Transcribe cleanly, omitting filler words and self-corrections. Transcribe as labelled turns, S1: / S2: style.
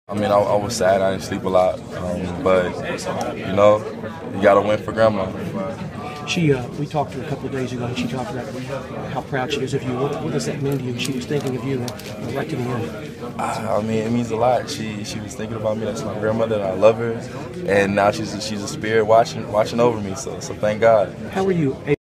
S1: I mean, I was sad. I didn't sleep a lot, but you know, you got to win for Grandma.
S2: We talked to her a couple of days ago, and she talked about how proud she is of you. What does that mean to you? She was thinking of you right to the end.
S1: I mean, it means a lot. She was thinking about me. That's my grandmother, and I love her. And now she's a spirit watching over me. So thank God.
S2: How are you